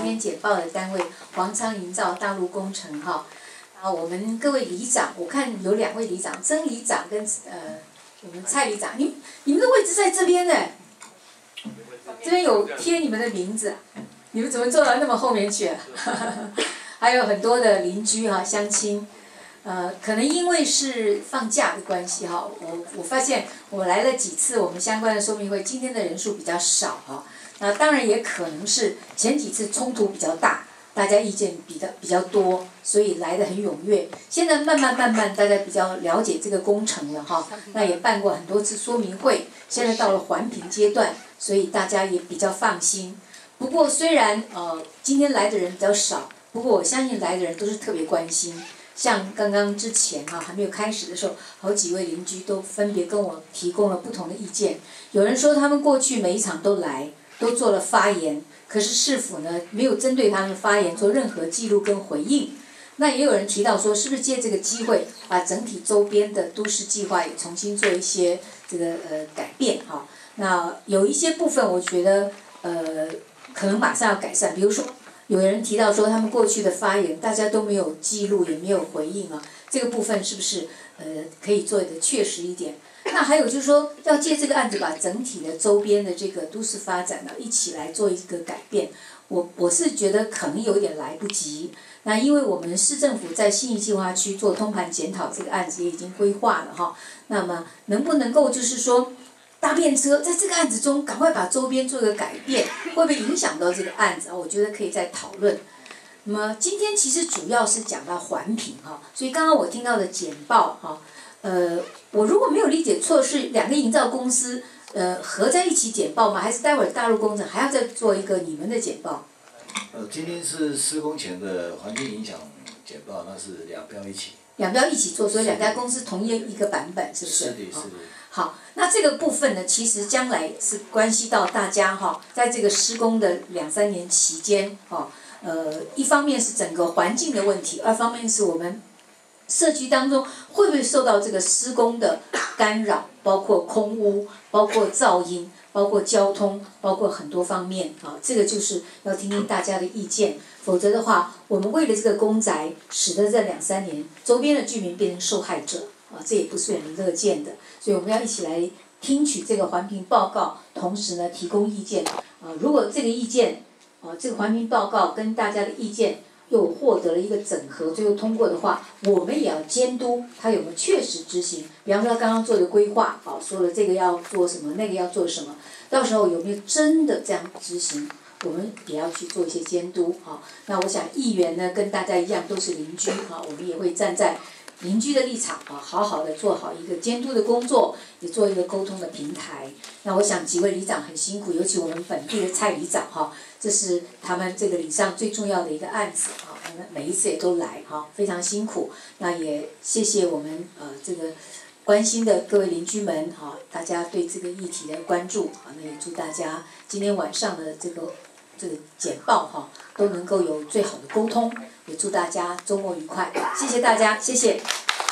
今天简报的单位王昌营造大陆工程哈，啊，我们各位里长，我看有2位里长，曾里长跟我们蔡里长，你们的位置在这边呢，这边有贴你们的名字，你们怎么坐到那么后面去啊？还有很多的邻居哈，乡亲。可能因为是放假的关系哈，我发现我来了几次我们相关的说明会，今天的人数比较少哈。那当然也可能是前几次冲突比较大，大家意见比较多，所以来得很踊跃。现在慢慢大家比较了解这个工程了哈，那也办过很多次说明会，现在到了环评阶段，所以大家也比较放心。不过虽然今天来的人比较少，不过我相信来的人都是特别关心。像刚刚之前还没有开始的时候，好几位邻居都分别跟我提供了不同的意见。有人说他们过去每一场都来，都做了发言，可是市府呢没有针对他们的发言做任何记录跟回应。那也有人提到说，是不是借这个机会把整体周边的都市计划也重新做一些这个改变哈？那有一些部分我觉得可能马上要改善，比如说。有人提到说他们过去的发言大家都没有记录也没有回应啊，这个部分是不是可以做得确实一点？那还有就是说要借这个案子把整体的周边的这个都市发展呢一起来做一个改变，我是觉得可能有点来不及。那因为我们市政府在信义计划区做通盘检讨这个案子也已经规划了哈，那么能不能够就是说？搭便车在这个案子中赶快把周边做个改变，会不会影响到这个案子啊？我觉得可以再讨论。那么今天其实主要是讲到环评哈，所以刚刚我听到的简报哈，我如果没有理解错，是2个营造公司合在一起简报吗？还是待会儿大陆工程还要再做一个你们的简报？ 今天是施工前的环境影响简报，那是2标一起。 2标一起做，所以2家公司同一个版本，是不是？ 是的。 好，那这个部分呢，其实将来是关系到大家哈，在这个施工的2、3年期间一方面是整个环境的问题，2方面是我们社区当中会不会受到这个施工的干扰，包括空污，包括噪音，包括交通，包括很多方面啊，这个就是要听听大家的意见，否则的话，我们为了这个公宅，使得这2、3年周边的居民变成受害者。这也不是我们乐见的，所以我们要一起来听取这个环评报告，同时呢提供意见。如果这个意见，这个环评报告跟大家的意见又获得了一个整合，最后通过的话，我们也要监督它有没有确实执行。比方说刚刚做的规划，说了这个要做什么，那个要做什么，到时候有没有真的这样执行？我们也要去做一些监督那我想议员呢跟大家一样都是邻居我们也会站在邻居的立场好好的做好一个监督的工作，也做一个沟通的平台。那我想几位里长很辛苦，尤其我们本地的蔡里长这是他们这个里上最重要的一个案子他们每一次也都来非常辛苦。那也谢谢我们这个关心的各位邻居们大家对这个议题的关注那也祝大家今天晚上的这个简报都能够有最好的沟通，也祝大家周末愉快，谢谢大家，谢谢。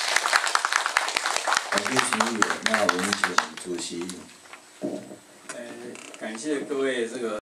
感谢秦议员，那我们请主席。 感谢各位这个。